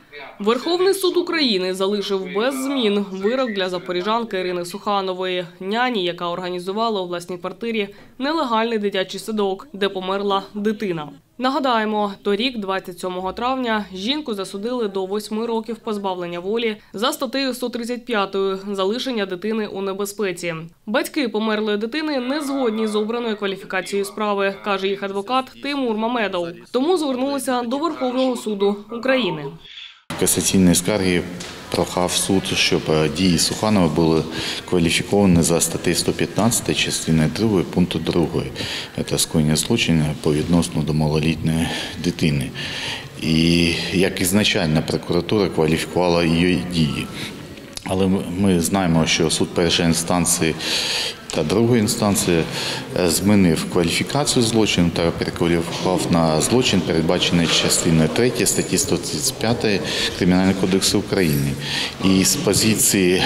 Верховний суд України залишив без змін вирок для запоріжанки Ірини Суханової, няні, яка організувала у власній квартирі нелегальний дитячий садок, де померла дитина. Нагадаємо, торік, 27 травня, жінку засудили до 8 років позбавлення волі за статтею 135 «Залишення дитини у небезпеці». Батьки померлої дитини не згодні з обраною кваліфікацією справи, каже їх адвокат Тимур Мамедов. Тому звернулися до Верховного суду України. Касаційної скарги прохав суд, щоб дії Суханової були кваліфіковані за статтею 115 частини 2 пункту 2. Це скоєння злочину по відносно до малолітньої дитини. І як ізначально прокуратура кваліфікувала її дії. Але ми знаємо, що суд першої інстанції та другої інстанції змінив кваліфікацію злочину та перекваліфікував на злочин, передбачений частиною 3 статті 135 Кримінального кодексу України. І з позиції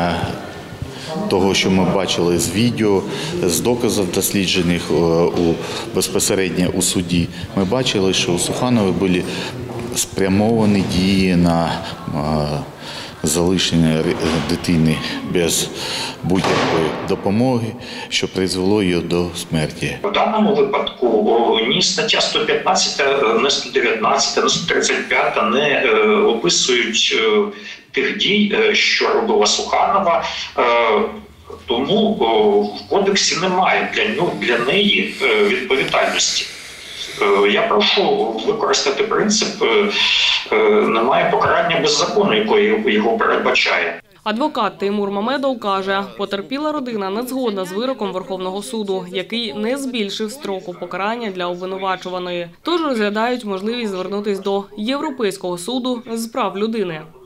того, що ми бачили з відео, з доказів досліджених безпосередньо у суді, ми бачили, що у Суханової були спрямовані дії на залишення дитини без будь-якої допомоги, що призвело її до смерті. В даному випадку ні стаття 115, ні 119, ні 135 не описують тих дій, що робила Суханова. Тому в кодексі немає для неї відповідальності. Я прошу використати принцип «немає покарання без закону», який його передбачає. Адвокат Тимур Мамедов каже, потерпіла родина не згодна з вироком Верховного суду, який не збільшив строку покарання для обвинувачуваної. Тож розглядають можливість звернутися до Європейського суду з прав людини.